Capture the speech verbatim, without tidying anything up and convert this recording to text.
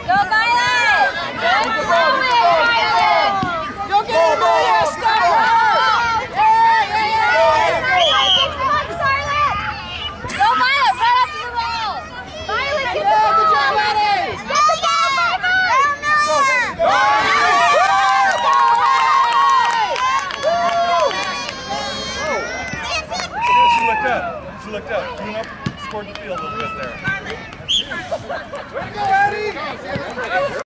Go, Violet! Good throw it, Violet! Go get it, Amelia! Stop her! Hey, hey, hey! Come on, Scarlett! Go, Violet! Right after the ball! Violet, get the Yeah, ball! good job, Maddie! Get the ball, Violet! Go, She looked up. She looked up. Came up, scored the field a little bit there. Way to go, Eddie!